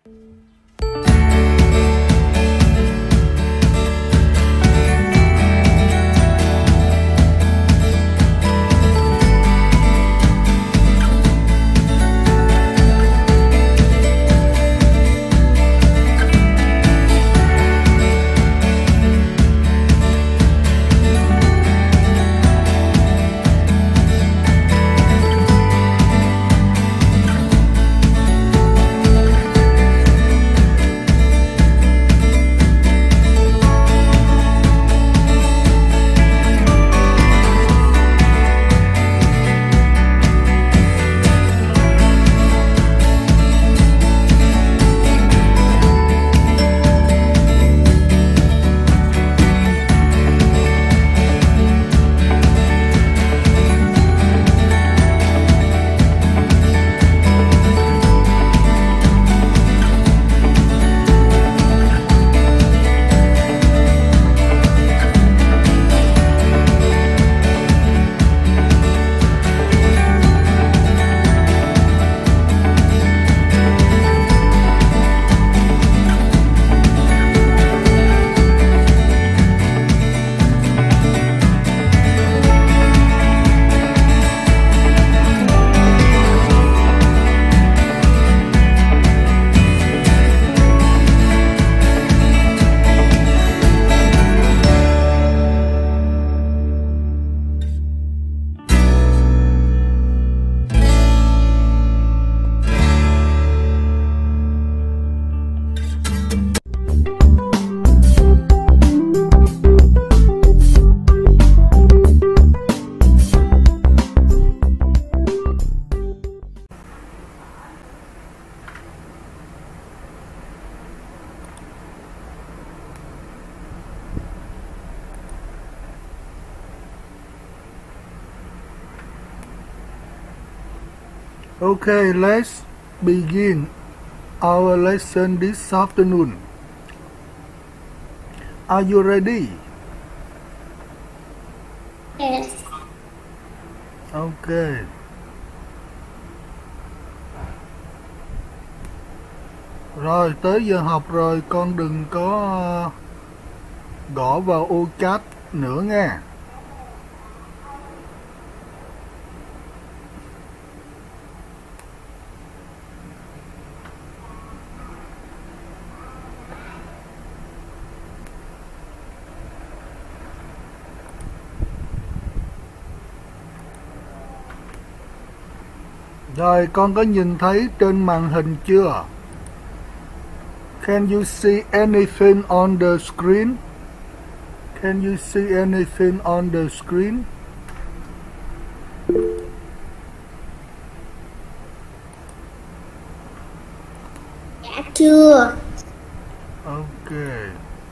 Okay, let's begin our lesson this afternoon. Are you ready? Yes. Okay. Rồi, tới giờ học rồi, con đừng có gõ vào ô chat nữa nha. Rồi, con có nhìn thấy trên màn hình chưa? Can you see anything on the screen? Can you see anything on the screen? Dạ chưa. Okay.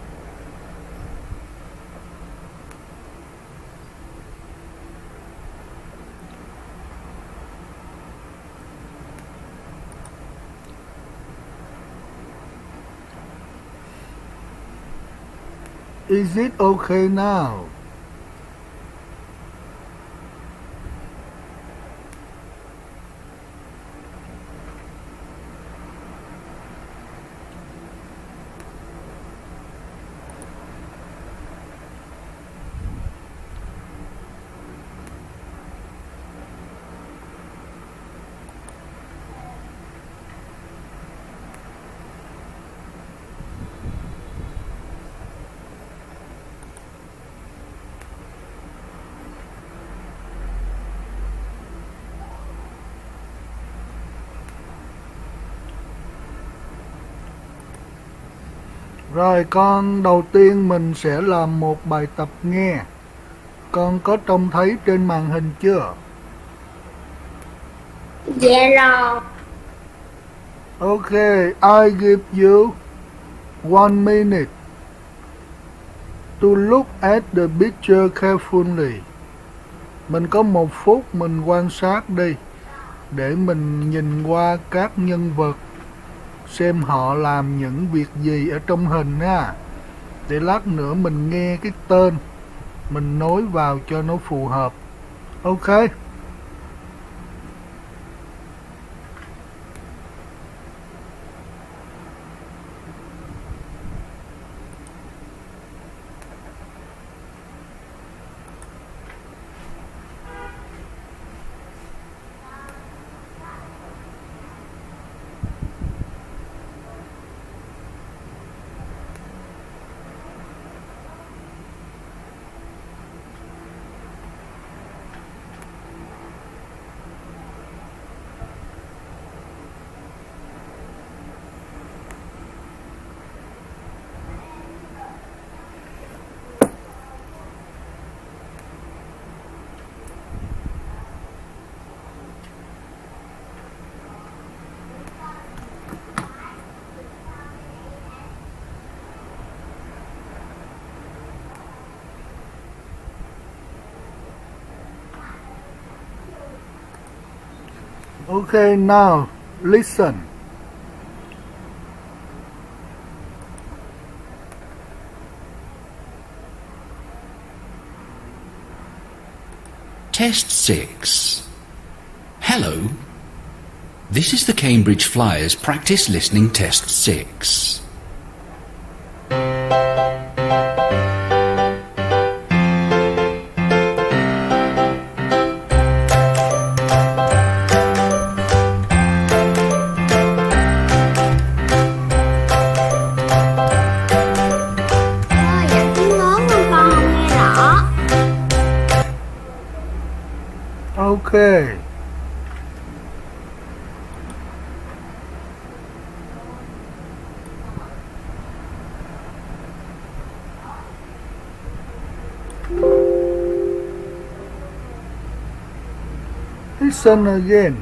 Is it okay now? Rồi, con đầu tiên mình sẽ làm một bài tập nghe. Con có trông thấy trên màn hình chưa? Dạ rồi. Okay, I give you 1 minute to look at the picture carefully. Mình có 1 phút mình quan sát đi, để mình nhìn qua các nhân vật, xem họ làm những việc gì ở trong hình ha. Để lát nữa mình nghe cái tên, mình nối vào cho nó phù hợp. Ok. Okay, now listen. Test 6. Hello. This is the Cambridge Flyers Practice Listening Test 6. Okay. Listen again.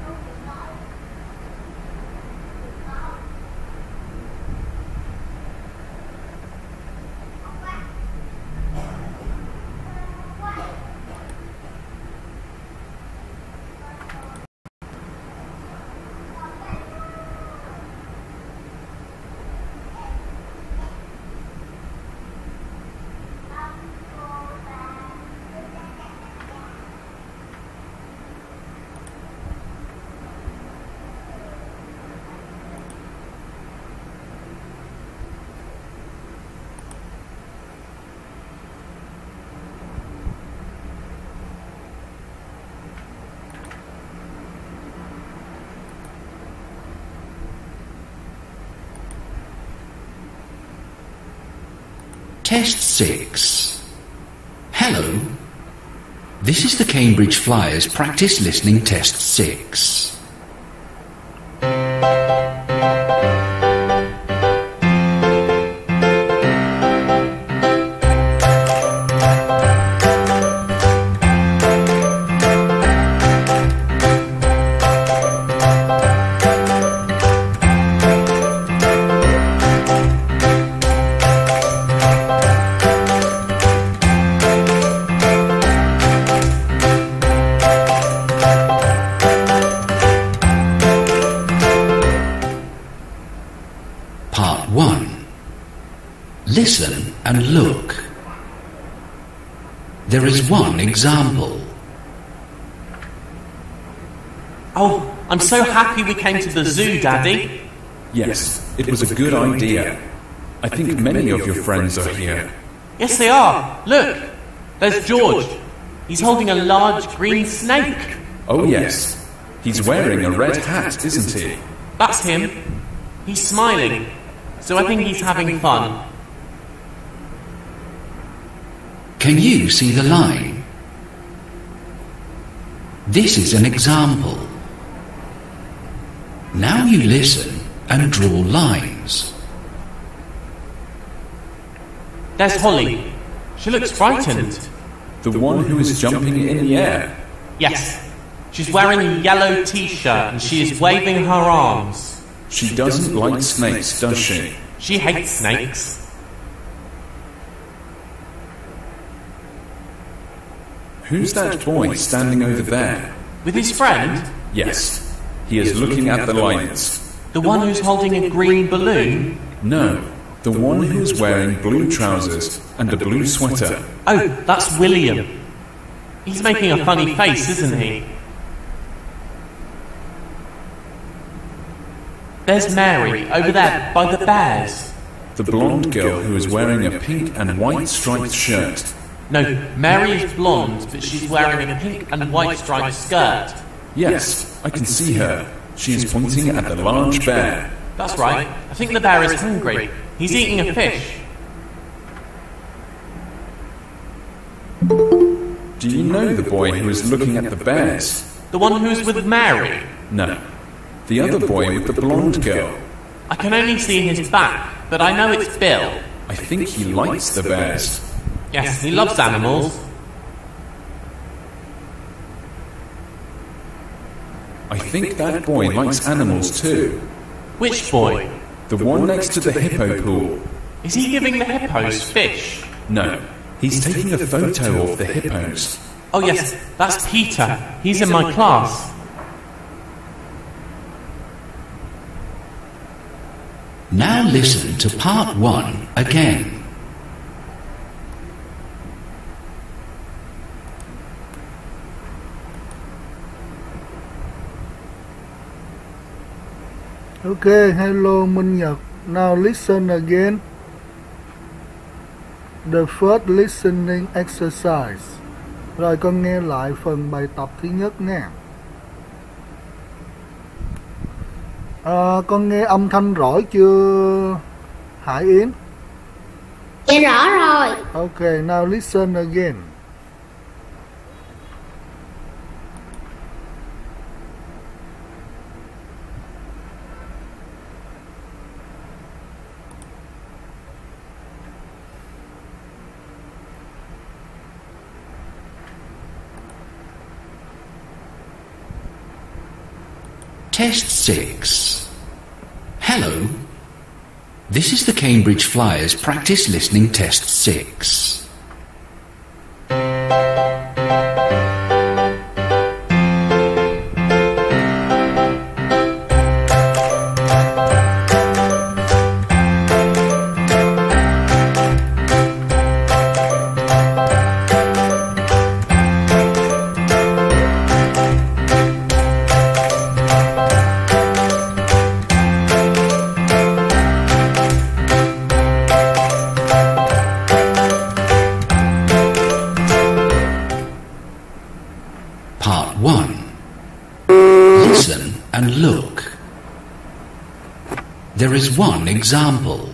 Test 6. Hello. This is the Cambridge Flyers Practice Listening Test 6. Part 1. Listen and look. There is one example. Oh, I'm so happy we came to the zoo, Daddy. Yes, it was a good idea. I think many of your friends are here. Yes, they are. Look, there's George. He's holding a large green snake. Oh yes, he's wearing a red hat, isn't he? That's him. He's smiling, so I think he's having fun. Can you see the line? This is an example. Now you listen and draw lines. There's Holly. She looks frightened. The one who is jumping in the air. Yes. She's wearing a yellow t-shirt and she is waving her arms. She doesn't like snakes, does she? She hates snakes. Who's that boy standing over there? With his friend? Yes, he is looking at the lines. The one who's holding a green balloon? No, the one who is wearing blue trousers and a blue sweater. Oh, that's William. He's making a funny face, isn't he? There's Mary, over there, by the bears. The blonde girl who is wearing a pink and white striped shirt. No, Mary is blonde, but she's wearing a pink and white striped skirt. Yes, I can see her. She is pointing at the large bear. That's right. I think the bear is hungry. He's eating a fish. Do you know the boy who is looking at the bears? The one who's with Mary? No. The other boy with the blonde girl. I can only see his back, but I know it's Bill. I think he likes the bears. Yes, he loves animals. I think that boy likes animals too. Which boy? The one next to the hippo pool. Is he giving the hippos fish? No, he's taking a photo of the hippos. Oh yes, that's Peter. He's in my class. Now listen to part 1 again. Okay, hello Minh Nhật. Now listen again. The first listening exercise. Rồi con nghe lại phần bài tập thứ nhất nha. Con nghe âm thanh rõ chưa Hải Yến? Dạ rõ rồi. Okay, now listen again. Test 6. Hello. This is the Cambridge Flyers Practice Listening Test 6. Part 1. Listen and look. There is one example.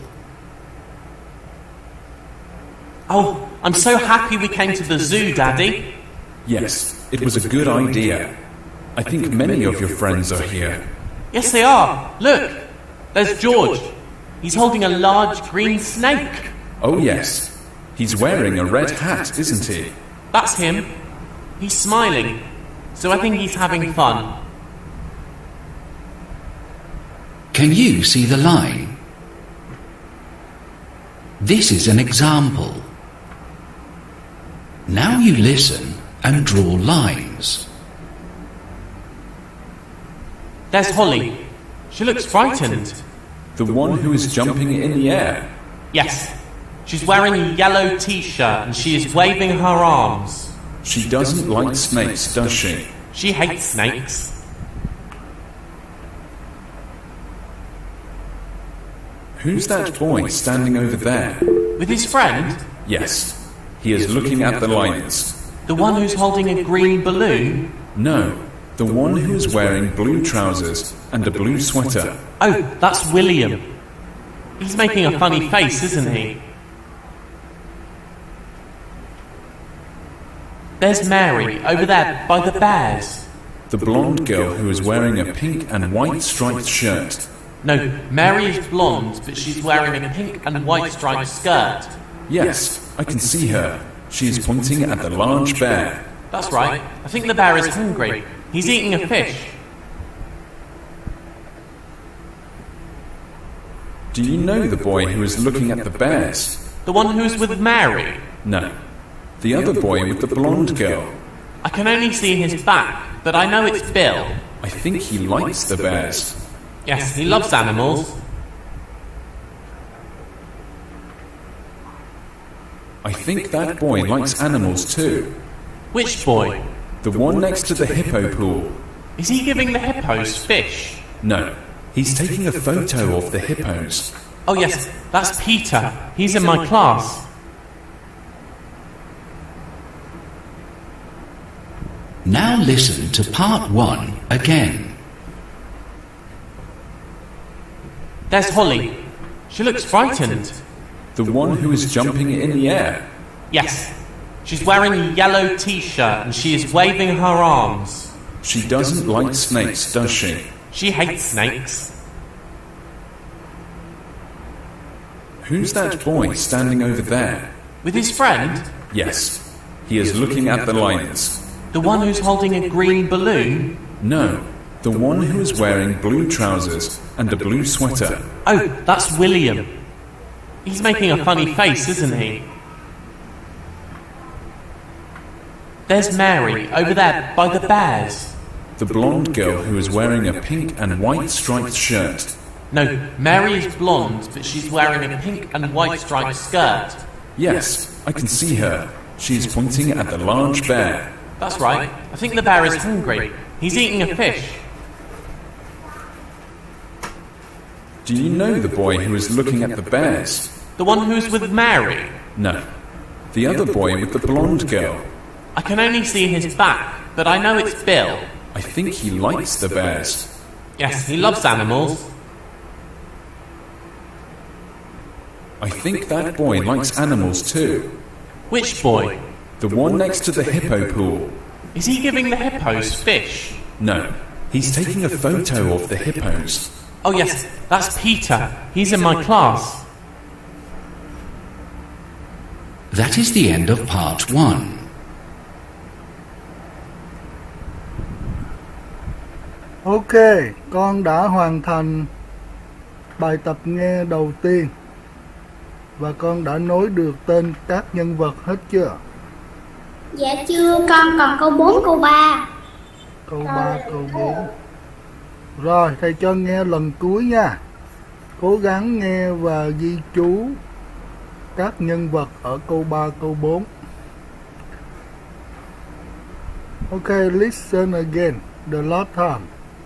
Oh, I'm so happy we came to the zoo, Daddy. Yes, it was a good idea. I think many of your friends are here. Yes, they are. Look, there's George. He's holding a large green snake. Oh yes, he's wearing a red hat, isn't he? That's him. He's smiling, so I think he's having fun. Can you see the line? This is an example. Now you listen and draw lines. There's Holly. She looks frightened. The one who is jumping in the air. Yes, she's wearing a yellow t-shirt and she is waving her arms. She doesn't like snakes, does she? She hates snakes. Who's that boy standing over there? With his friend? Yes, he is looking at the lines. The one who's holding a green balloon? No, the one who is wearing blue trousers and a blue sweater. Oh, that's William. He's making a funny face, isn't he? There's Mary, over there, by the bears. The blonde girl who is wearing a pink and white striped shirt. No, Mary is blonde, but she's wearing a pink and white striped skirt. Yes, I can see her. She is pointing at the large bear. That's right. I think the bear is hungry. He's eating a fish. Do you know the boy who is looking at the bears? The one who's with Mary? No. The other boy with the blonde girl. I can only see his back, but I know it's Bill. I think he likes the bears. Yes, he loves animals. I think that boy likes animals too. Which boy? The one next to the hippo pool. Is he giving the hippos fish? No, he's taking a photo of the hippos. Oh yes, that's Peter. He's in my class. Now listen to part 1 again. There's Holly. She looks frightened. The one who is jumping in the air. Yes, she's wearing a yellow t-shirt and she is waving her arms. She doesn't like snakes, does she? She hates snakes. Who's that boy standing over there? With his friend? Yes, he is looking at the lines. The one who's holding a green balloon? No, the one who is wearing blue trousers and a blue sweater. Oh, that's William. He's making a funny face, isn't he? There's Mary, over there, by the bears. The blonde girl who is wearing a pink and white striped shirt. No, Mary is blonde, but she's wearing a pink and white striped skirt. Yes, I can see her. She is pointing at the large bear. That's right. I think the bear is hungry. He's eating a fish. Do you know the boy who is looking at the bears? The one who's with Mary? No. The other boy with the blonde girl. I can only see his back, but I know it's Bill. I think he likes the bears. Yes, he loves animals. I think that boy likes animals too. Which boy? The one next to the hippo pool. Is he giving the hippos fish? No, he's taking a photo of the hippos. Oh yes, that's Peter. He's in my class. That is the end of part 1. Ok, con đã hoàn thành bài tập nghe đầu tiên và con đã nối được tên các nhân vật hết chưa? Dạ chưa, con còn câu 4, câu 3. Câu 3, câu 4. Rồi, thầy cho nghe lần cuối nha. Cố gắng nghe và ghi chú các nhân vật ở câu 3, câu 4. Ok, listen again, the last time.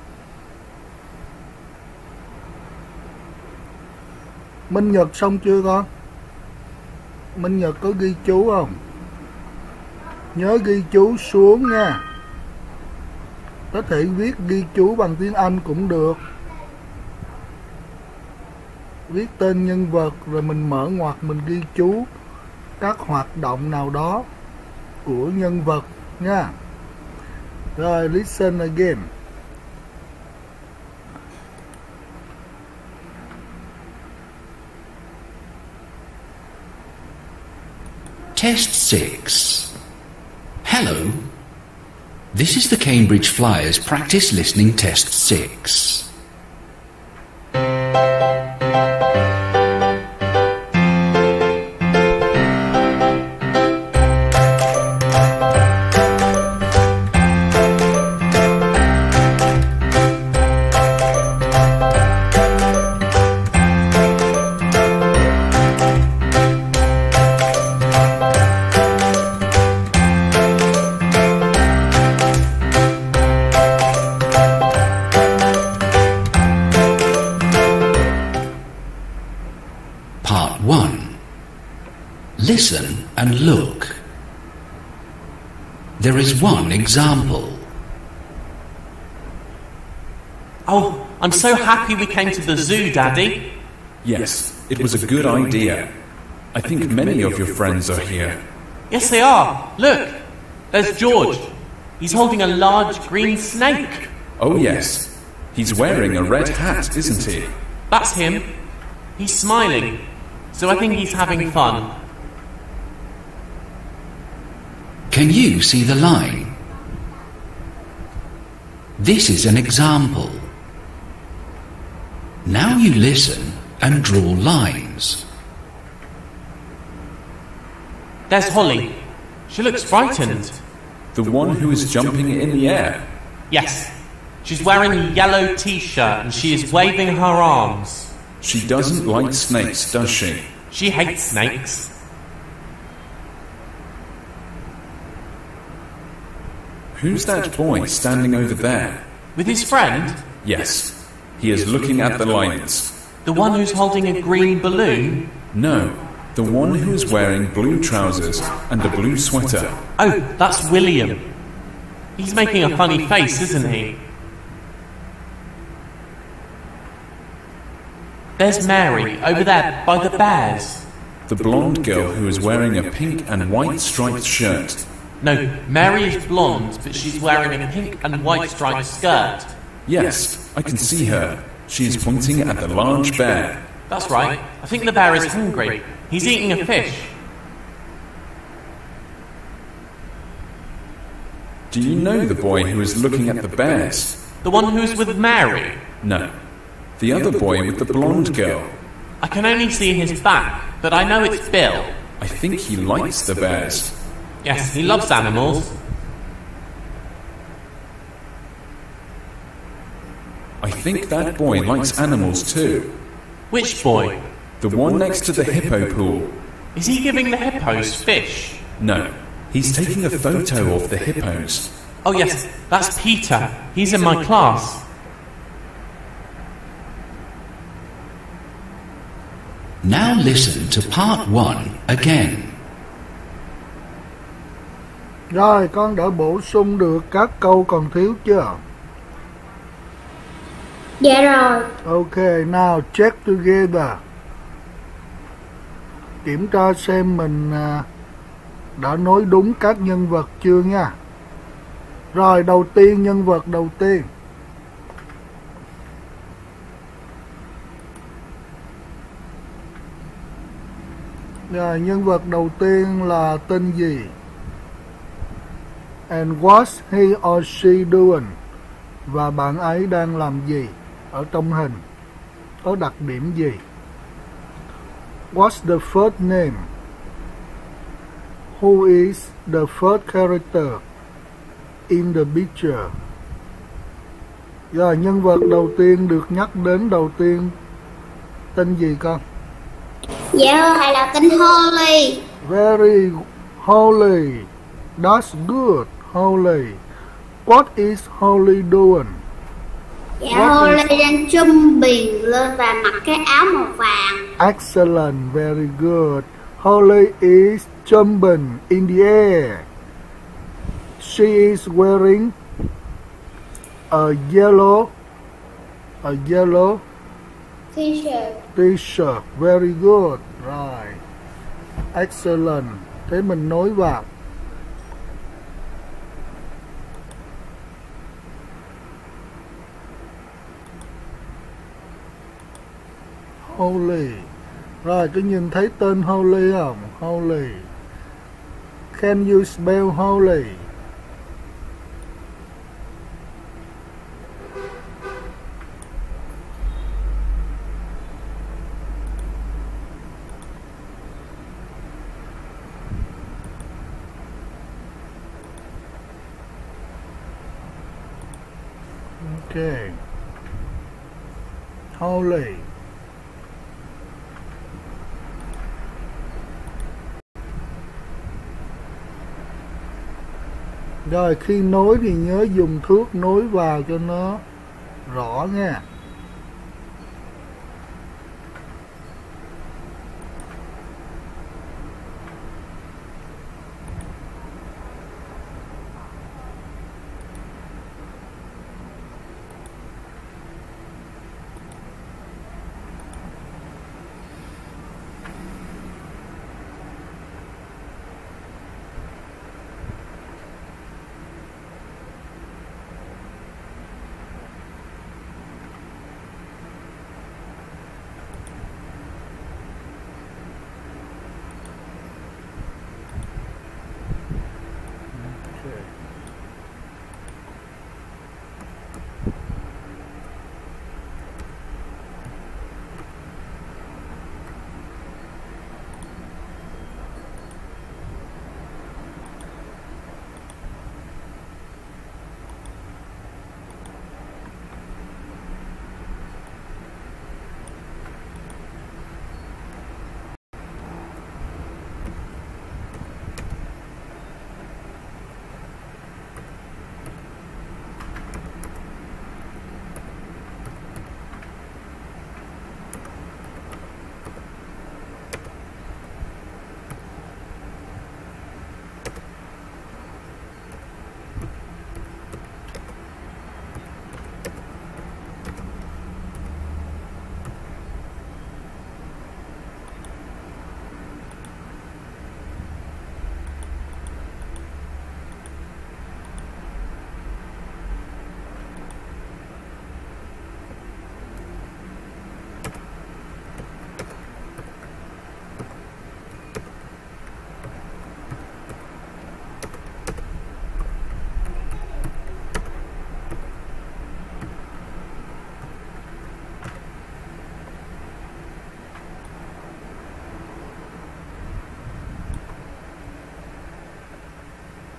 Minh Nhật xong chưa con? Minh Nhật có ghi chú không? Nhớ ghi chú xuống nha. Có thể viết ghi chú bằng tiếng Anh cũng được. Viết tên nhân vật rồi mình mở ngoặc mình ghi chú các hoạt động nào đó của nhân vật nha. Rồi, listen again. Test 6. Hello. This is the Cambridge Flyers practice listening test 6. Part 1. Listen and look. There is one example. Oh, I'm so happy we came to the zoo, Daddy. Yes, it was a good idea. I think many of your friends are here. Yes, they are. Look, there's George. He's holding a large green snake. Oh yes, he's wearing a red hat, isn't he? That's him. He's smiling, so I think he's having fun. Can you see the line? This is an example. Now you listen and draw lines. There's Holly. She looks frightened. The one who is jumping in the air. Yes. She's wearing a yellow t-shirt and she is waving her arms. She doesn't like snakes, does she? She hates snakes. Who's that boy standing over there? With his friend? Yes, he is looking at the lines. The one who's holding a green balloon? No, the one who is wearing blue trousers and a blue sweater. Oh, that's William. He's making a funny face, isn't he? There's Mary, over there, by the bears. The blonde girl who is wearing a pink and white striped shirt. No, Mary is blonde, but she's wearing a pink and white striped skirt. Yes, I can see her. She is pointing at the large bear. That's right. I think the bear is hungry. He's eating a fish. Do you know the boy who is looking at the bears? The one who's with Mary? No, the other boy with the blonde girl. I can only see his back, but I know it's Bill. I think he likes the bears. Yes, he loves animals. I think that boy likes animals too. Which boy? The one next to the hippo pool. Is he giving the hippos fish? No, he's taking a photo of the hippos. Oh yes, that's Peter. He's in my class. Now listen to part 1 again. Rồi, con đã bổ sung được các câu còn thiếu chưa? Dạ rồi. Ok, now check together. Kiểm tra xem mình đã nói đúng các nhân vật chưa nha. Rồi, đầu tiên, nhân vật đầu tiên. Rồi, nhân vật đầu tiên là tên gì? And what's he or she doing? Và bạn ấy đang làm gì ở trong hình? Có đặc điểm gì? What's the first name? Who is the first character in the picture? Rồi, nhân vật đầu tiên được nhắc đến đầu tiên tên gì con? Dạ thưa thầy là tên Holly. Very Holly. That's good, Holly. What is Holly doing? Dạ Holly đang chum biển lên và mặc cái áo màu vàng. Excellent, very good. Holly is jumping in the air. She is wearing a yellow t-shirt. Very good. Right. Excellent. Thế mình nối vào. Holly. Rồi, có nhìn thấy tên Holly không? Holly. Can you spell Holly? Okay. Holly. Rồi, khi nối thì nhớ dùng thước nối vào cho nó rõ nha.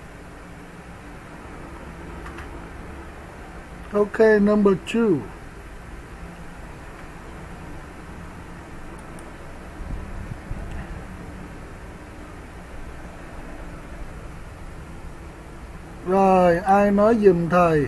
Okay, number 2. ai nói giùm thầy.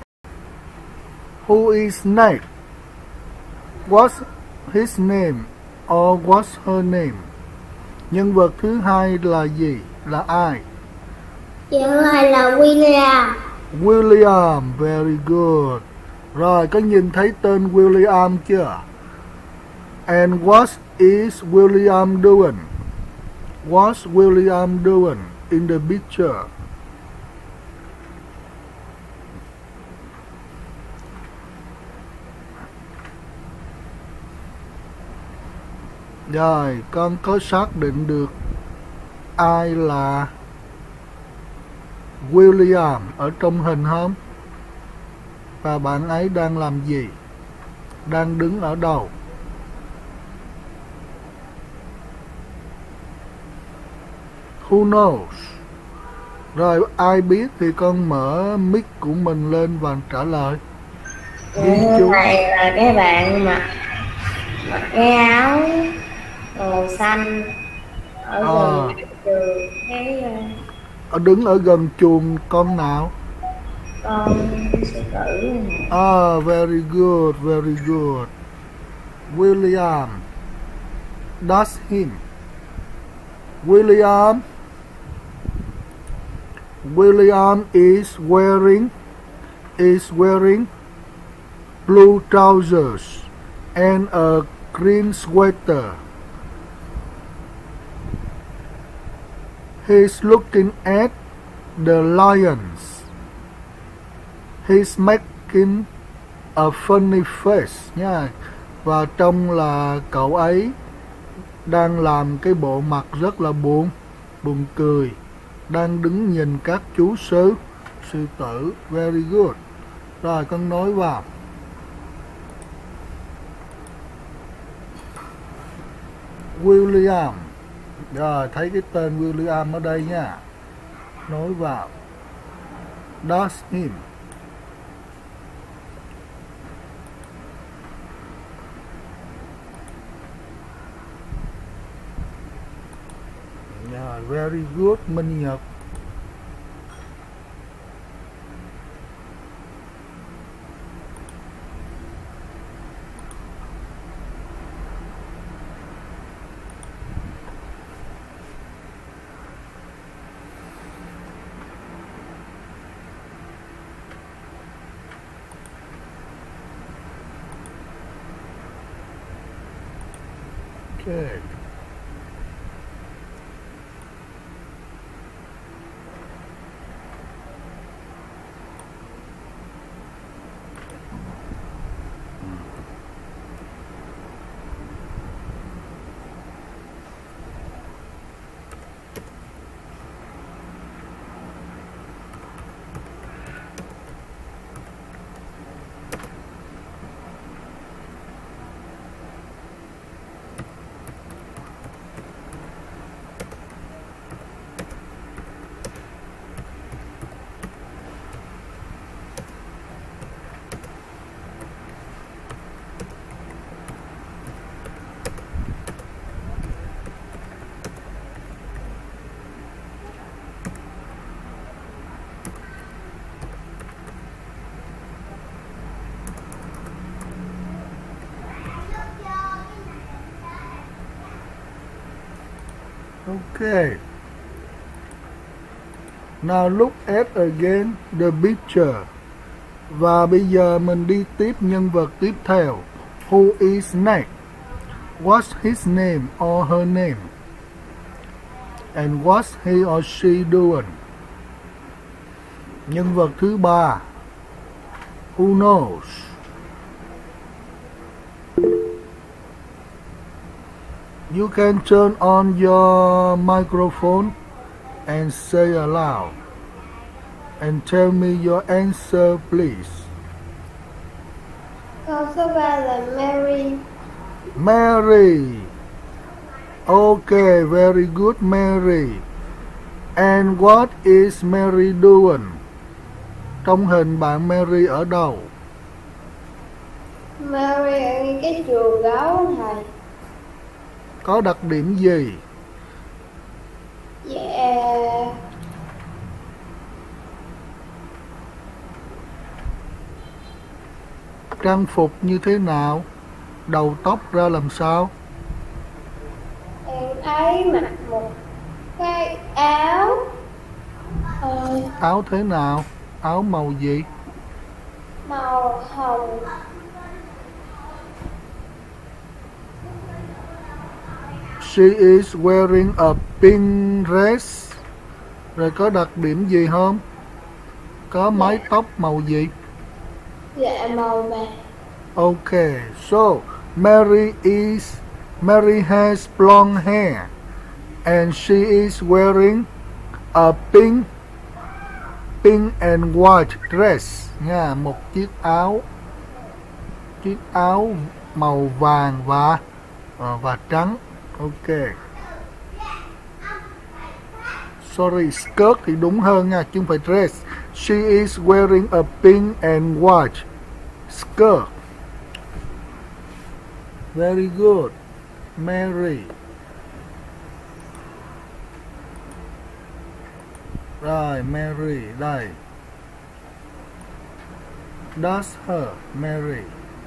Who is next? What's his name or what's her name? Nhân vật thứ hai là gì? Là ai? Chữ thứ hai là William. William, very good. Rồi, có nhìn thấy tên William chưa? And what is William doing? What's William doing in the picture? Rồi, con có xác định được ai là William ở trong hình không? Và bạn ấy đang làm gì? Đang đứng ở đâu? Who knows? Rồi, ai biết thì con mở mic của mình lên và trả lời. Này là cái bạn mặc cái áo màu xanh ở gần trường cái đứng ở gần chuồng con nào? con sư tử. Very good, very good. William. That's him. William is wearing blue trousers and a green sweater. He's looking at the lions. He's making a funny face nha. Và trông là cậu ấy đang làm cái bộ mặt rất là buồn cười, đang đứng nhìn các chú sư tử. Very good. Rồi con nói vào. William. Rồi thấy cái tên William ở đây nha. Nói vào. That's him. Yeah, very good, Minh Nhật. Okay. Okay. Now look at again the picture. Và bây giờ mình đi tiếp nhân vật tiếp theo. Who is next? What's his name or her name? And what's he or she doing? Nhân vật thứ ba. Who knows? You can turn on your microphone and say aloud. And tell me your answer, please. Câu số 3 là Mary. Mary. Okay, very good, Mary. And what is Mary doing? Trong hình bạn Mary ở đâu? Mary ở cái chuồng gấu thầy. Có đặc điểm gì? trang phục như thế nào? Đầu tóc ra làm sao? Em ấy mặc một cái áo Áo thế nào? Áo màu gì? màu hồng. She is wearing a pink dress. Rồi có đặc điểm gì không? Có mái tóc màu gì? Dạ màu vàng. Okay, so Mary has blonde hair and she is wearing a pink and white dress nha, một chiếc áo màu vàng và trắng. Ok. Sorry, skirt thì đúng hơn nha, chứ không phải dress. She is wearing a pink and white skirt. Very good, Mary. Rồi, Mary, đây. That's her, Mary.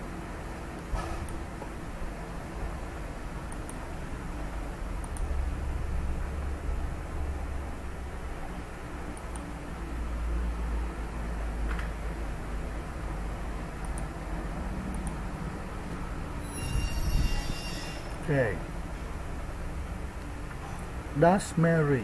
Okay. That's Mary.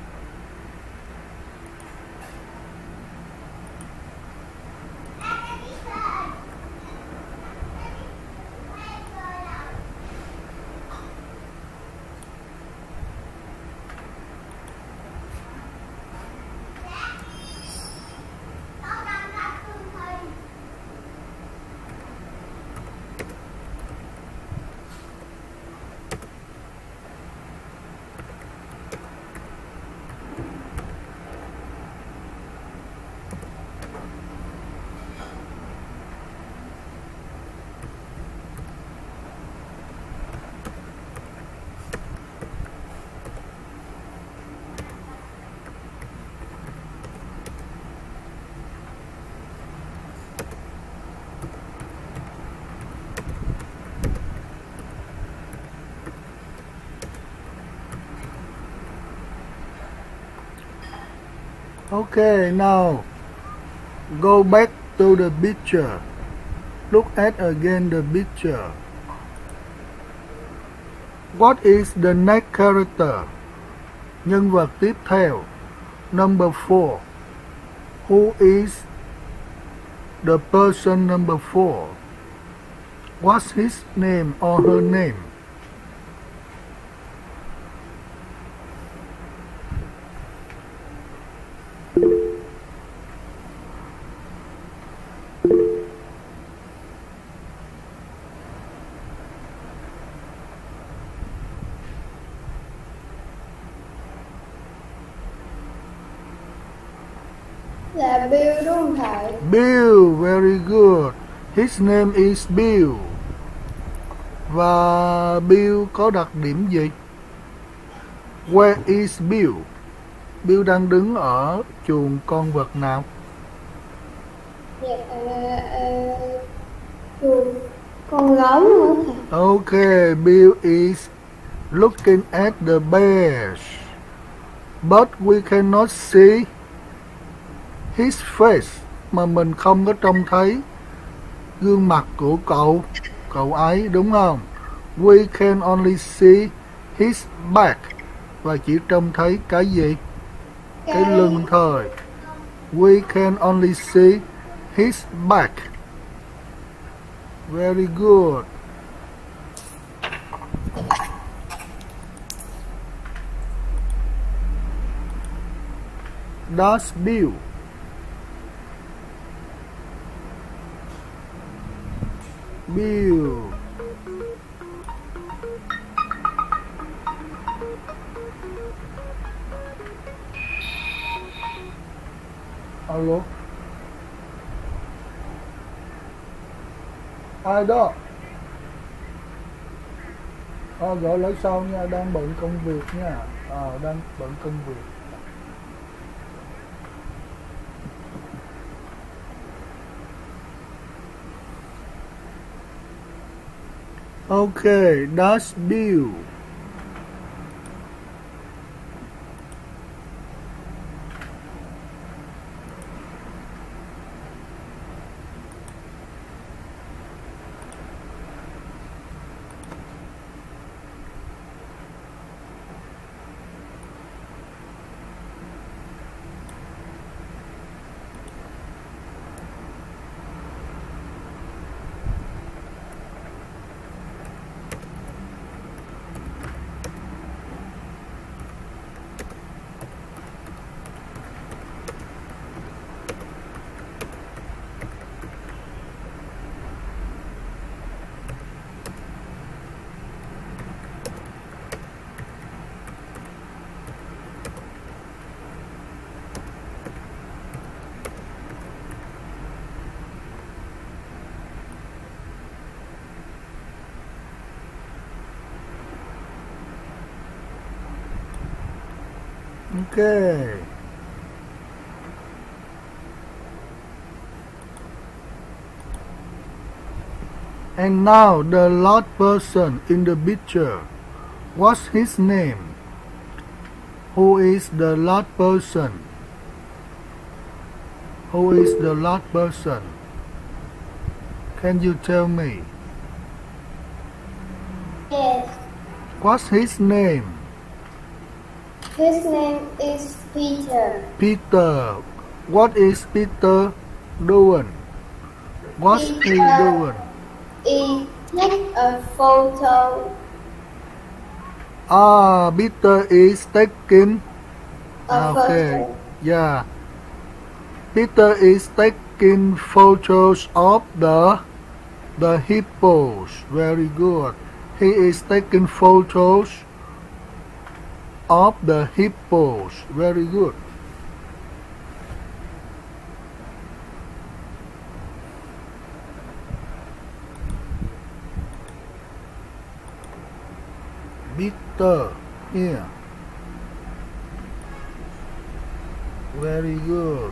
Okay, now go back to the picture. Look at again the picture. What is the next character? Nhân vật tiếp theo. Number 4. Who is the person number 4? What's his name or her name? Là Bill đúng không thầy? Bill, very good. His name is Bill. Và Bill có đặc điểm gì? Where is Bill? Bill đang đứng ở chuồng con vật nào? Dạ, con gấu nữa thầy. Okay, Bill is looking at the bears. But we cannot see his face, mà mình không có trông thấy gương mặt của cậu ấy, đúng không? We can only see his back, và chỉ trông thấy cái gì? Cái lưng thôi. We can only see his back. Very good. That's Bill. Bill. Alo. Ai đó? Gọi lại sau nha, đang bận công việc nha. Đang bận công việc. Okay, that's Bill. Okay. And now the last person in the picture. What's his name? Who is the last person? Who is the last person? Can you tell me? Yes. What's his name? His name is Peter. Peter. What is Peter doing? What's he doing? He take a photo. Peter is taking. Okay. Photo. Yeah. Peter is taking photos of the hippos. Very good. He is taking photos of the hippos. Very good. Peter here. Very good.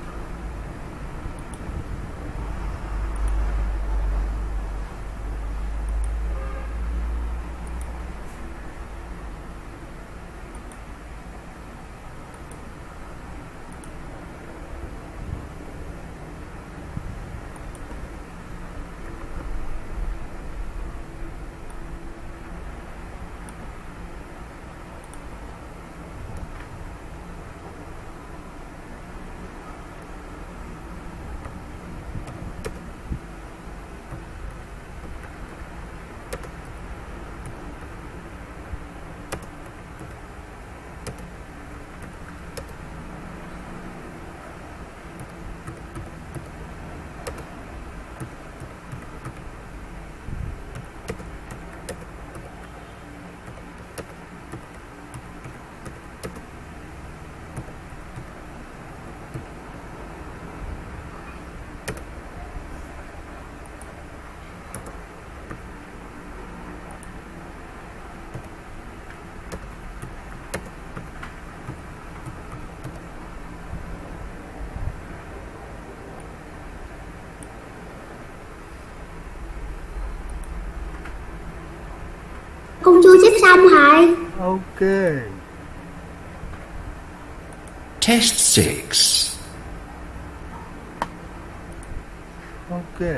Con chưa xếp xong thầy. Okay. Test 6. Okay.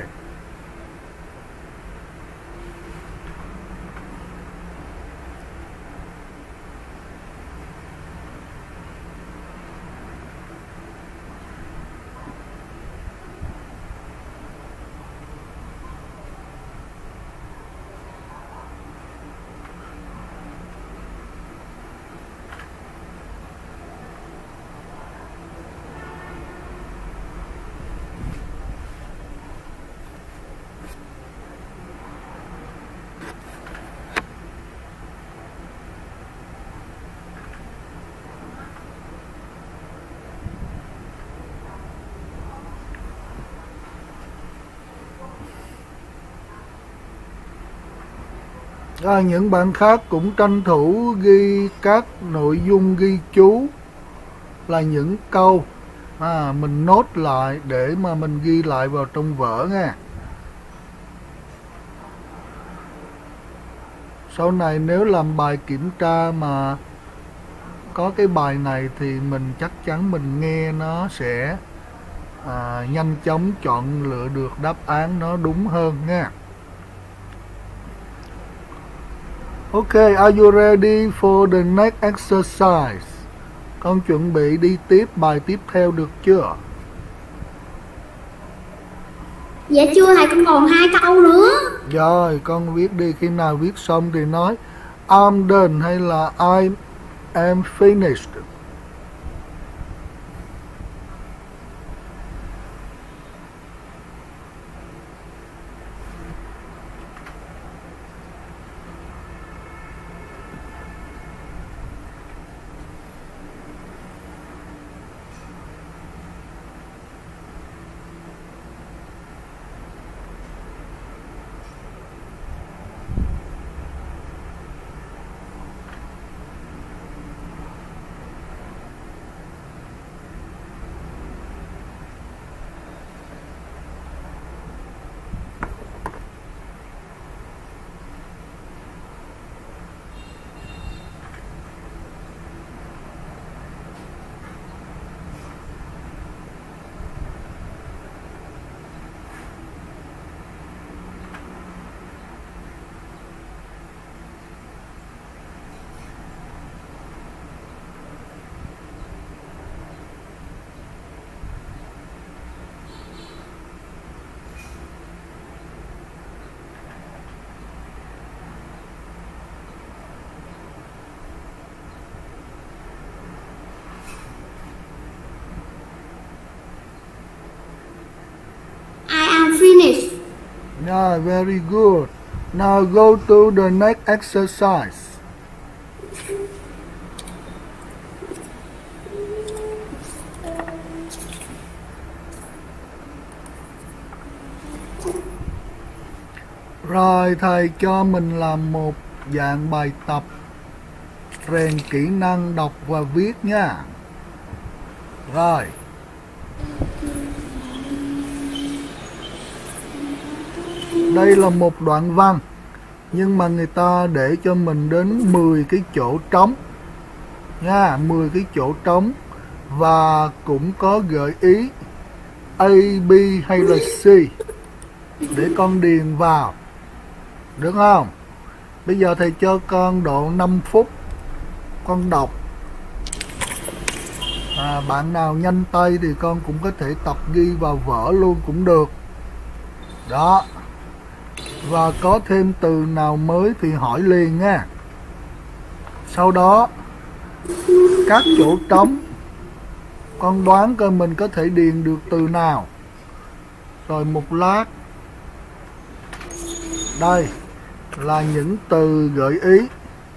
Những bạn khác cũng tranh thủ ghi các nội dung ghi chú là những câu mình nốt lại để mà mình ghi lại vào trong vở nha. Sau này nếu làm bài kiểm tra mà có cái bài này thì mình chắc chắn mình nghe nó sẽ nhanh chóng chọn lựa được đáp án nó đúng hơn nha. Okay, are you ready for the next exercise? Con chuẩn bị đi tiếp bài tiếp theo được chưa? Dạ chưa thầy, con còn 2 câu nữa. Rồi, con viết đi, khi nào viết xong thì nói I'm done hay là I am finished. Finish. Yeah, very good. Now go to the next exercise. Rồi thầy cho mình làm một dạng bài tập rèn kỹ năng đọc và viết nha. Rồi. Đây là một đoạn văn, nhưng mà người ta để cho mình đến 10 cái chỗ trống nha, 10 cái chỗ trống, và cũng có gợi ý A, B hay là C để con điền vào, được không? Bây giờ thầy cho con độ 5 phút con đọc. Bạn nào nhanh tay thì con cũng có thể tập ghi vào vở luôn cũng được. Đó. Và có thêm từ nào mới thì hỏi liền nha. Sau đó các chỗ trống con đoán coi mình có thể điền được từ nào. Rồi một lát. Đây là những từ gợi ý.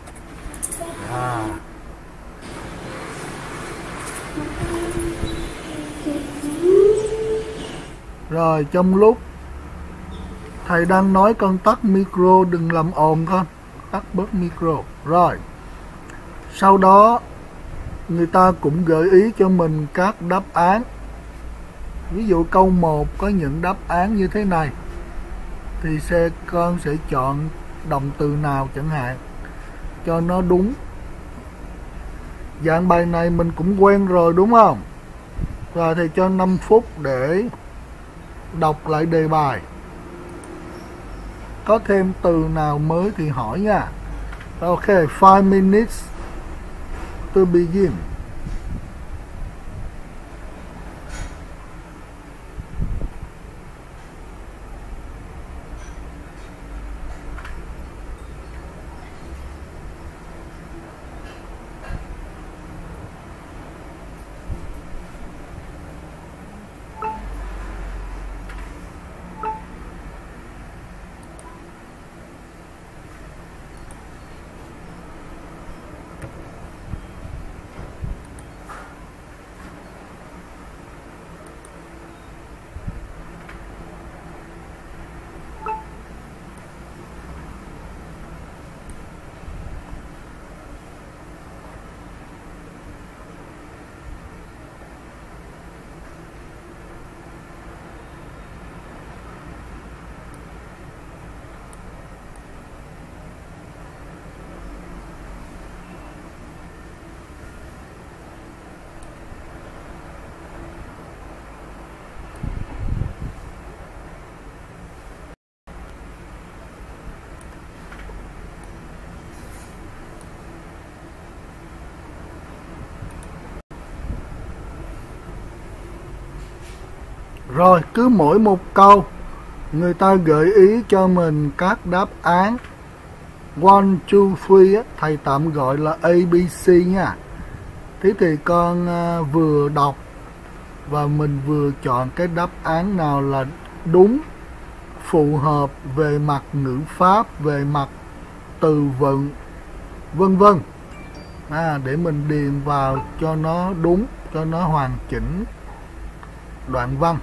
Rồi trong lúc thầy đang nói con tắt micro, đừng làm ồn con, tắt bớt micro. Rồi sau đó người ta cũng gợi ý cho mình các đáp án. Ví dụ câu 1 có những đáp án như thế này thì con sẽ chọn động từ nào chẳng hạn cho nó đúng. Dạng bài này mình cũng quen rồi đúng không? Rồi thì cho 5 phút để đọc lại đề bài. Có thêm từ nào mới thì hỏi nha. Ok, 5 minutes to begin. Rồi cứ mỗi một câu người ta gợi ý cho mình các đáp án. 1, 2, 3 thầy tạm gọi là ABC nha. Thế thì con vừa đọc và mình vừa chọn cái đáp án nào là đúng, phù hợp về mặt ngữ pháp, về mặt từ vựng, vân vân. Để mình điền vào cho nó đúng, cho nó hoàn chỉnh đoạn văn.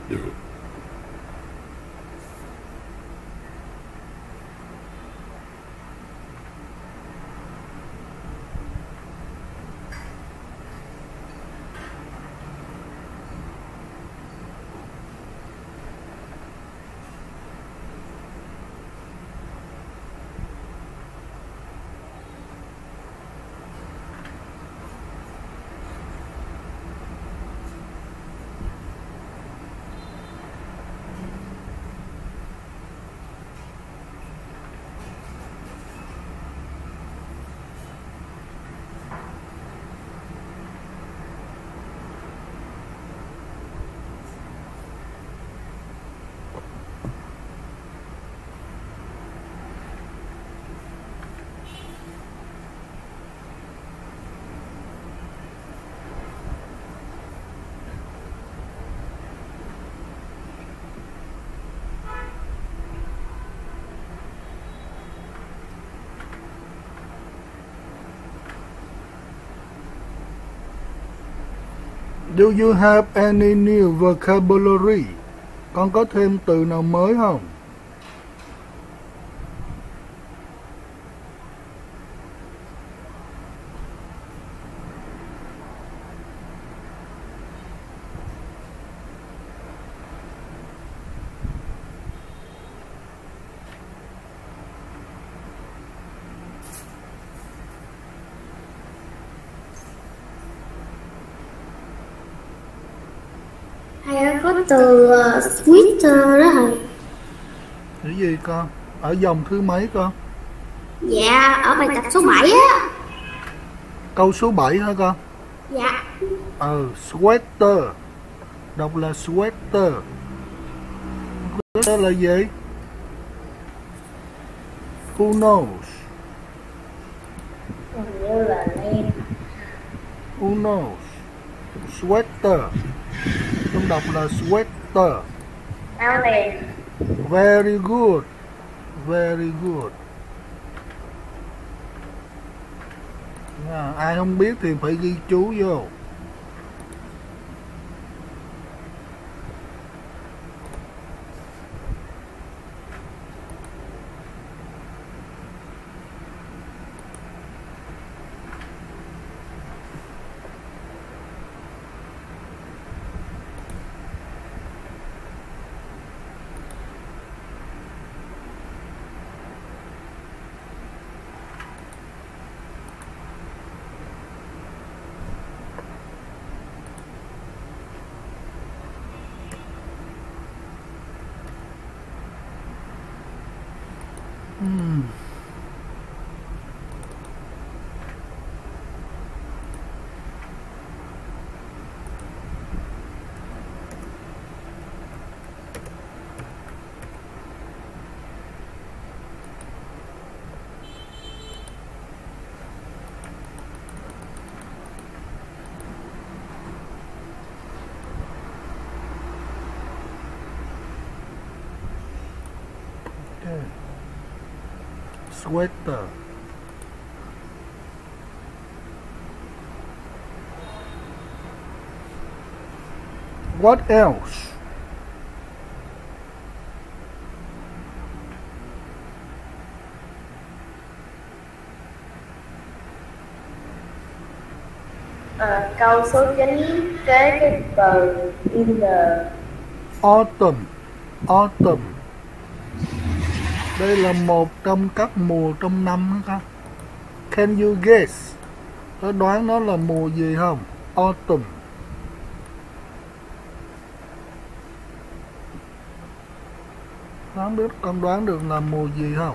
Do you have any new vocabulary? Con có thêm từ nào mới không? Thầy có từ Twitter đó thầy. Cái gì con? Ở dòng thứ mấy con? Dạ, ở bài tập số 7 á. Câu số 7 hả con? Dạ. Sweater. Đọc là sweater. Sweater là gì? Who knows? Hình như là len. Who knows? Sweater. Con đọc là sweater. Áo len. Very good. Very good. Ai không biết thì phải ghi chú vô. Sweater. What else? Câu số 9 kế cái từ in the. Autumn. Autumn. Đây là một trong các mùa trong năm hả con? Can you guess? Có đoán nó là mùa gì không? Autumn. Không biết con đoán được là mùa gì không?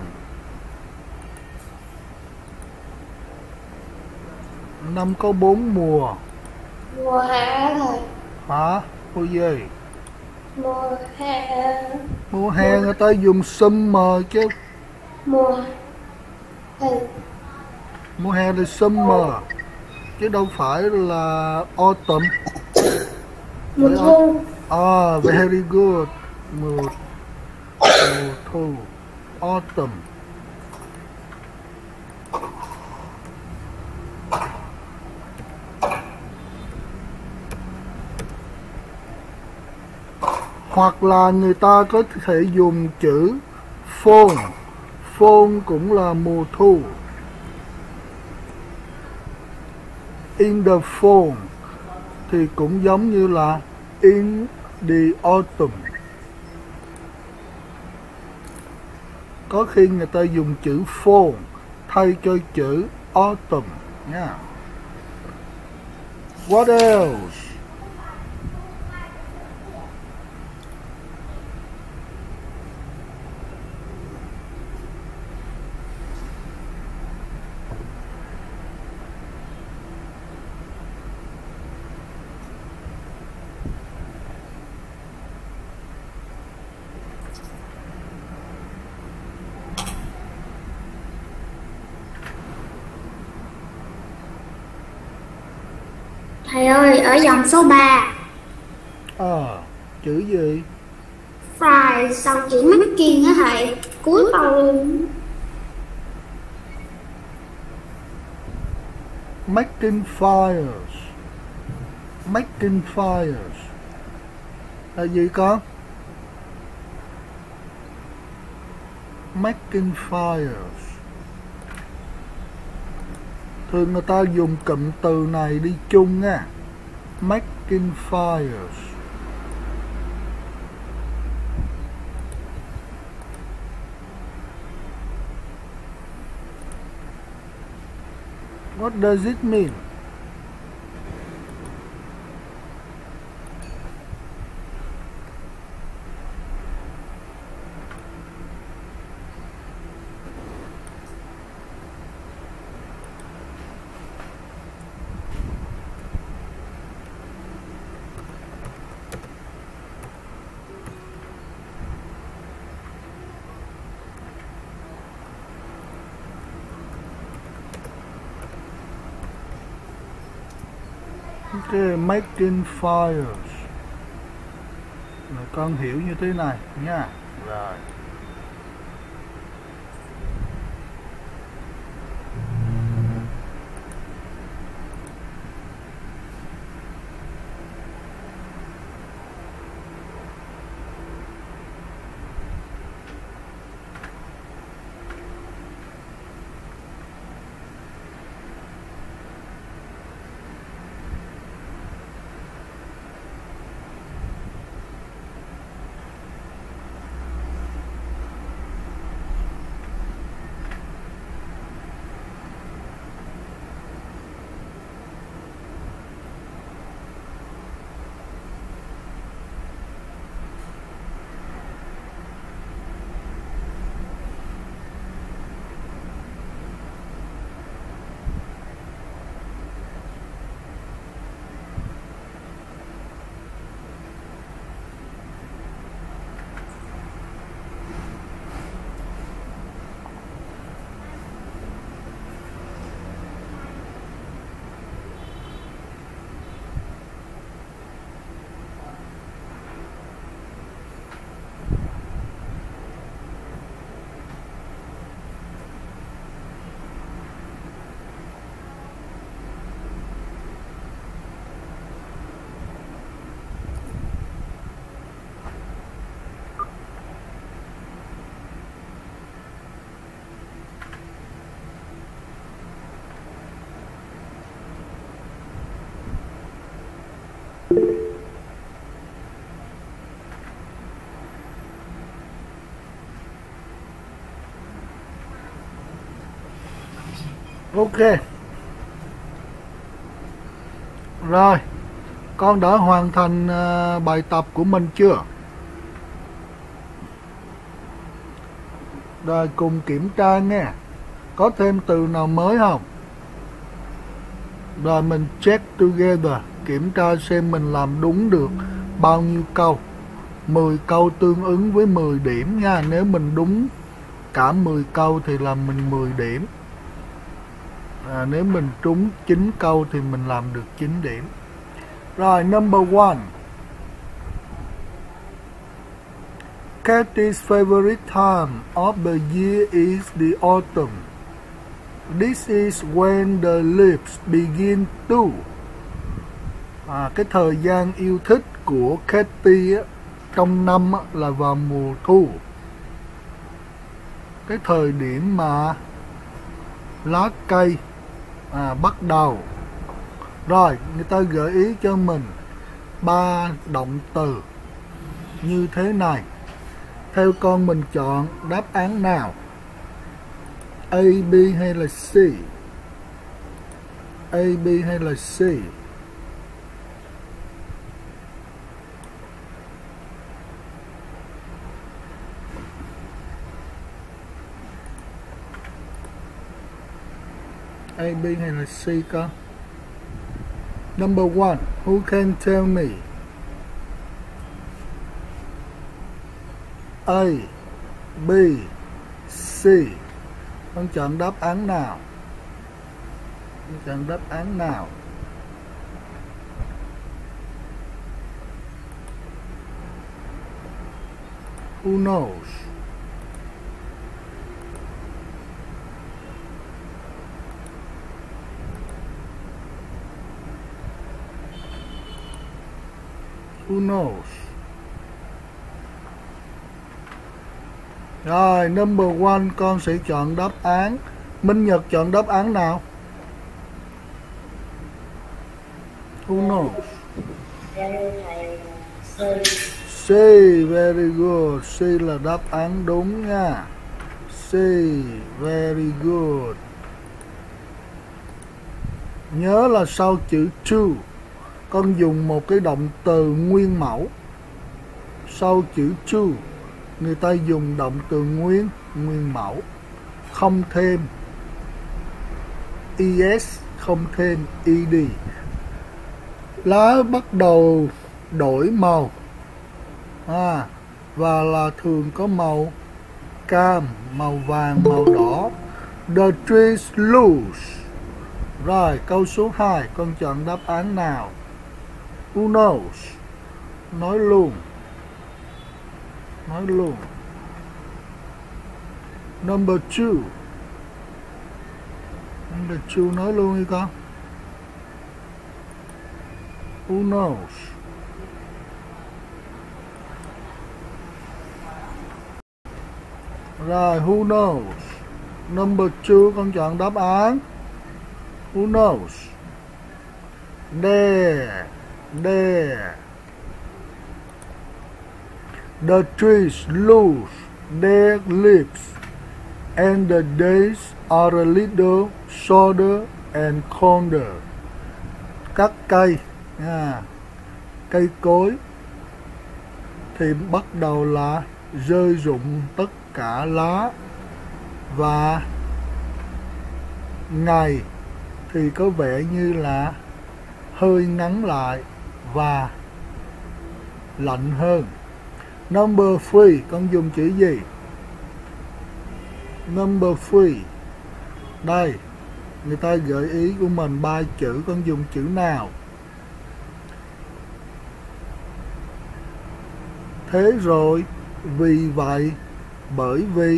Năm có 4 mùa. Mùa hè thầy. Hả? Mùa gì? Mùa hè. Mùa hè người ta dùng summer chứ. Mùa hè. Mùa hè là summer chứ đâu phải là autumn. Mùa thu. Very good. Mùa thu. Autumn. Hoặc là người ta có thể dùng chữ fall. Fall cũng là mùa thu. In the fall thì cũng giống như là in the autumn. Có khi người ta dùng chữ fall thay cho chữ autumn nha. What else? Thầy ơi, ở dòng số 3. Chữ gì? Fry sau chữ making á thầy, cuối câu luôn. Making fires. Making fires là gì con? Making fires. Thường người ta dùng cụm từ này đi chung nha. Making fires. What does it mean? Okay, making fires. Rồi con hiểu như thế này nha. Rồi. Ok. Rồi, con đã hoàn thành bài tập của mình chưa? Rồi cùng kiểm tra nghe. Có thêm từ nào mới không? Rồi mình check together, kiểm tra xem mình làm đúng được bao nhiêu câu. 10 câu tương ứng với 10 điểm nha. Nếu mình đúng cả 10 câu thì làm mình 10 điểm. Nếu mình trúng 9 câu thì mình làm được 9 điểm. Rồi, number 1. Kathy's favorite time of the year is the autumn. This is when the leaves begin to. Cái thời gian yêu thích của Kathy á, trong năm là vào mùa thu, cái thời điểm mà lá cây bắt đầu. Rồi người ta gợi ý cho mình 3 động từ như thế này. Theo con mình chọn đáp án nào? A, B hay là C? A, B hay là C? A, B hay là C con? Number 1, who can tell me? A, B, C. Con chọn đáp án nào? Con chọn đáp án nào? Who knows? Who knows? Rồi, number 1 con sẽ chọn đáp án. Minh Nhật chọn đáp án nào? Who knows? C, very good. C là đáp án đúng nha. C, very good. Nhớ là sau chữ to, con dùng một cái động từ nguyên mẫu. Sau chữ to, người ta dùng động từ nguyên mẫu, không thêm es, không thêm ed. Lá bắt đầu đổi màu và là thường có màu cam, màu vàng, màu đỏ. The trees loose. Rồi, câu số 2 con chọn đáp án nào? Who knows? Nói luôn. Nói luôn. Number 2. Number 2 nói luôn đi con. Who knows? Rồi, who knows? Number 2 con chọn đáp án. Who knows? There. There. The trees lose their leaves and the days are a little shorter and colder. Các cây, cây cối thì bắt đầu là rơi rụng tất cả lá, và ngày thì có vẻ như là hơi ngắn lại và lạnh hơn. Number 3 con dùng chữ gì? Number 3. Đây, người ta gợi ý của mình 3 chữ, con dùng chữ nào? Thế rồi, vì vậy, bởi vì.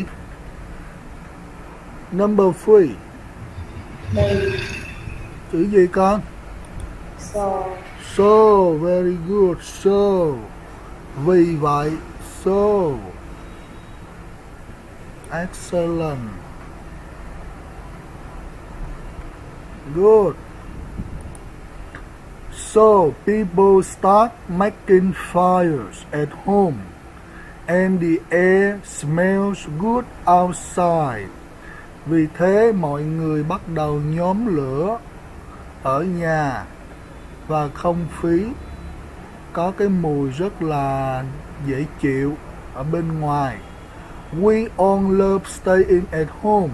Number 3. Chữ gì con? So, very good. So, vì vậy. So, excellent. Good. So, people start making fires at home and the air smells good outside. Vì thế mọi người bắt đầu nhóm lửa ở nhà và không khí có cái mùi rất là dễ chịu ở bên ngoài. We all love staying at home.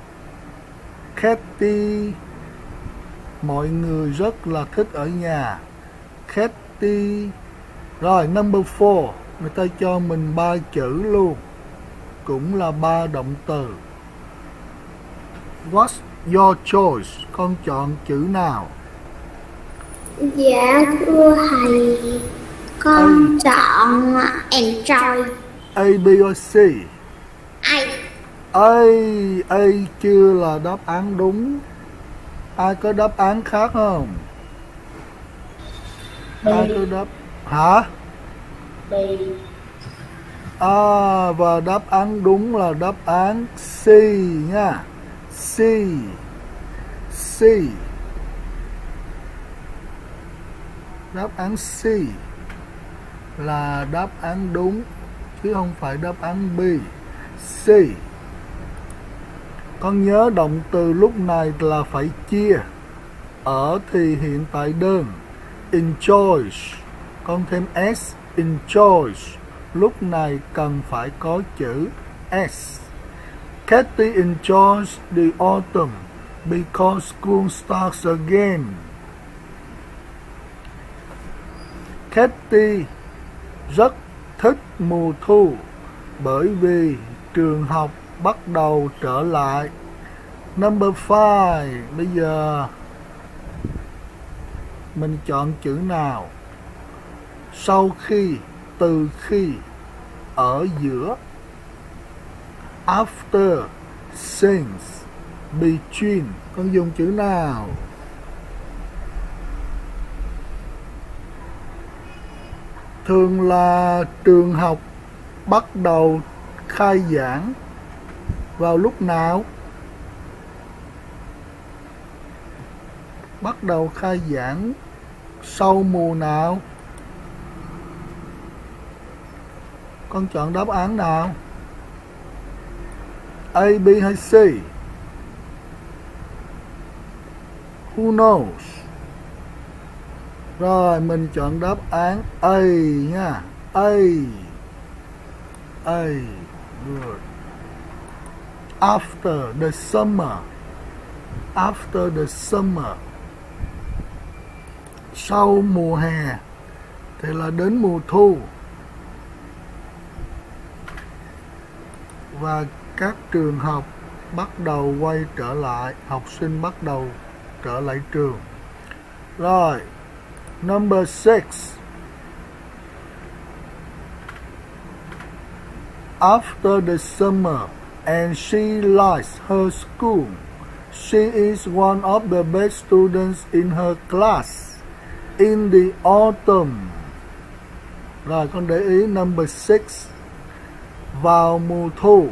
Katie, mọi người rất là thích ở nhà. Katie. Rồi, number 4, người ta cho mình 3 chữ luôn, cũng là 3 động từ. What's your choice? Con chọn chữ nào? Dạ thưa thầy, con chọn enjoy. A, B or C? A chưa là đáp án đúng. Ai có đáp án khác không? Ai có đáp... Hả? Và đáp án đúng là đáp án C nha. C. Đáp án C là đáp án đúng chứ không phải đáp án B. C. Con nhớ động từ lúc này là phải chia. Ở thì hiện tại đơn. Enjoys. Con thêm S. Enjoys. Lúc này cần phải có chữ S. Katie enjoys the autumn because school starts again. Katie rất thích mùa thu bởi vì trường học bắt đầu trở lại. Number 5. Bây giờ mình chọn chữ nào? Sau khi, từ khi, ở giữa. After, since, between. Con dùng chữ nào? Thường là trường học bắt đầu khai giảng vào lúc nào? Bắt đầu khai giảng sau mùa nào? Con chọn đáp án nào? A, B hay C? Who knows? Rồi mình chọn đáp án A nha. A. Good. After the summer. After the summer. Sau mùa hè thì là đến mùa thu. Và các trường học bắt đầu quay trở lại, học sinh bắt đầu trở lại trường. Rồi, number 6. After the summer and she likes her school. She is one of the best students in her class. In the autumn. Rồi con để ý number 6. Vào mùa thu,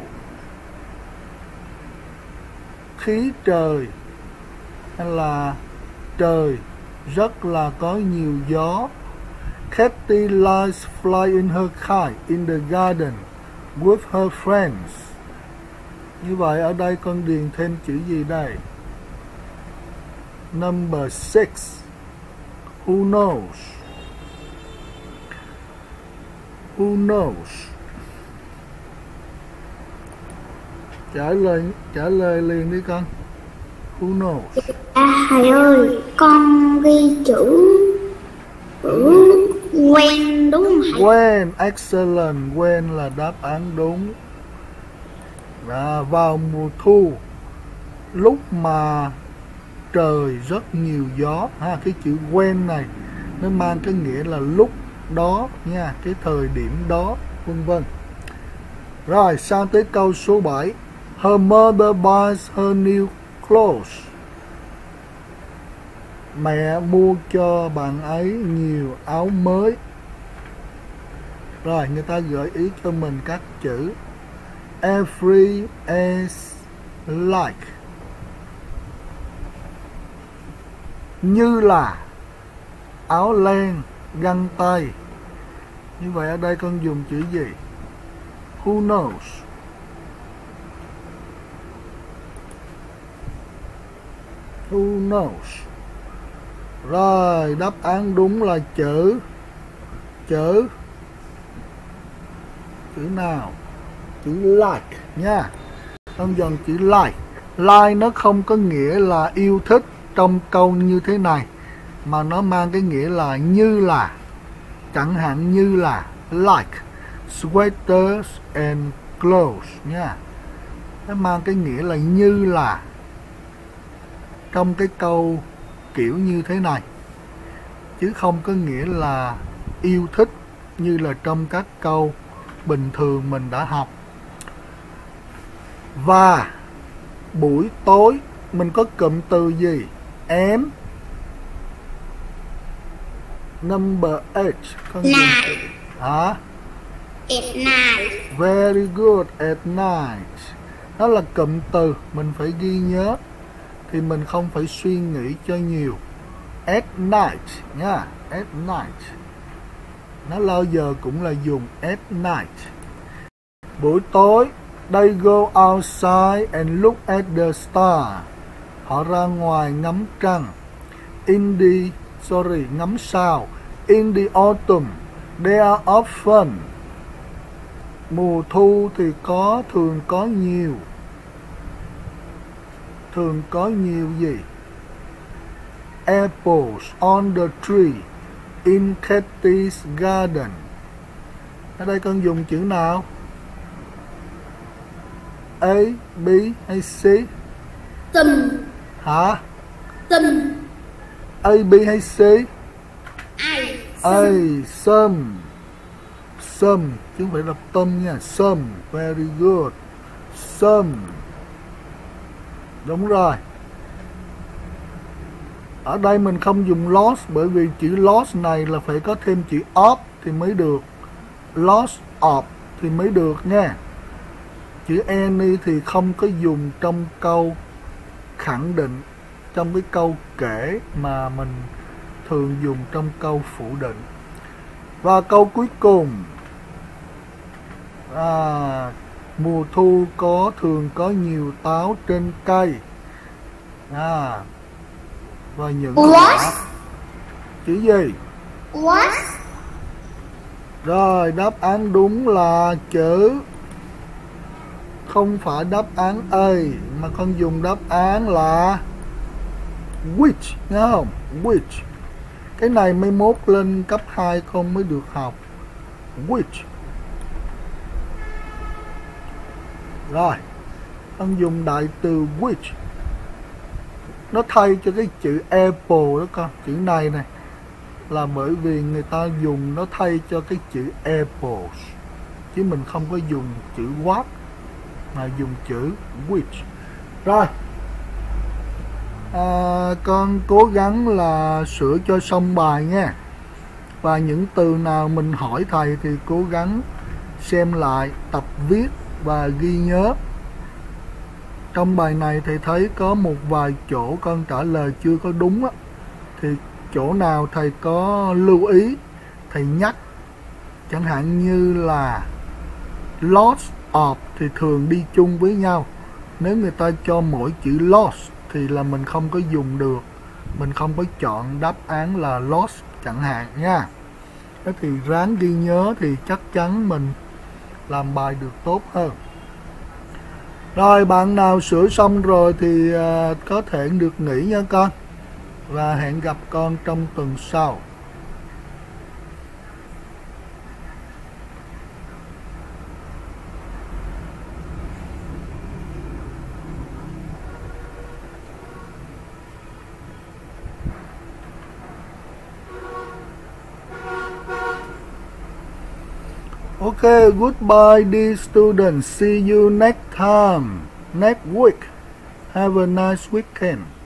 khí trời hay là trời rất là có nhiều gió. Katie likes flying her kite in the garden with her friends. Như vậy ở đây con điền thêm chữ gì đây? Number 6. Who knows? Who knows? Trả lời liền đi con. Who knows? Thầy ơi, con ghi chữ when đúng không thầy? When, excellent. When là đáp án đúng. Vào mùa thu, lúc mà trời rất nhiều gió. Cái chữ when này nó mang cái nghĩa là lúc đó nha, cái thời điểm đó, vân vân. Rồi sang tới câu số 7. Her mother buys her new clothes. Mẹ mua cho bạn ấy nhiều áo mới. Rồi người ta gợi ý cho mình các chữ every as like. Như là áo len, găng tay. Như vậy ở đây con dùng chữ gì? Who knows? Who knows? Rồi đáp án đúng là chữ nào? Chữ like nha. Con dùng chữ like. Like nó không có nghĩa là yêu thích trong câu như thế này, mà nó mang cái nghĩa là như là. Chẳng hạn như là like sweaters and clothes nha. Nó mang cái nghĩa là như là trong cái câu kiểu như thế này, chứ không có nghĩa là yêu thích như là trong các câu bình thường mình đã học. Và buổi tối mình có cụm từ gì? Em. Number 8. Con Night. hả? At night. Very good, at night. Đó là cụm từ mình phải ghi nhớ, thì mình không phải suy nghĩ cho nhiều. At night nha, at night. Nó bao giờ cũng là dùng at night. Buổi tối, they go outside and look at the star. Họ ra ngoài ngắm trăng. Ngắm sao. In the autumn, they are often. Mùa thu thì thường có nhiều gì? Apples on the tree in Kathy's garden. Ở đây con dùng chữ nào? A, B hay C? Some. Hả? Some. A, B hay C? A, some. Some, chứ không phải là tâm nha. Some, very good. Some. Đúng rồi. Ở đây mình không dùng lost, bởi vì chữ lost này là phải có thêm chữ of thì mới được. Lost of thì mới được nha. Chữ any thì không có dùng trong câu khẳng định, trong cái câu kể, mà mình thường dùng trong câu phủ định. Và câu cuối cùng, mùa thu thường có nhiều táo trên cây. Và những chữ gì? What? Rồi, đáp án đúng là chữ, không phải đáp án A, mà con dùng đáp án là which, nghe không? Which. Cái này mai mốt lên cấp 2 con mới được học. Which. Rồi, con dùng đại từ which. Nó thay cho cái chữ apple đó con. Chữ này này là bởi vì người ta dùng nó thay cho cái chữ apples, chứ mình không có dùng chữ what mà dùng chữ which. Rồi, con cố gắng là sửa cho xong bài nha. Và những từ nào mình hỏi thầy thì cố gắng xem lại, tập viết và ghi nhớ. Trong bài này thầy thấy có một vài chỗ con trả lời chưa có đúng á, thì chỗ nào thầy có lưu ý thầy nhắc. Chẳng hạn như là lost of thì thường đi chung với nhau. Nếu người ta cho mỗi chữ lost thì là mình không có dùng được, mình không có chọn đáp án là lost chẳng hạn nha. Thế thì ráng ghi nhớ thì chắc chắn mình làm bài được tốt hơn. Rồi, bạn nào sửa xong rồi thì có thể được nghỉ nha con. Và hẹn gặp con trong tuần sau. Okay, goodbye dear students. See you next time, next week. Have a nice weekend.